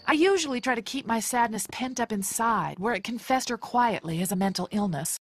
I usually try to keep my sadness pent up inside, where it can fester quietly as a mental illness.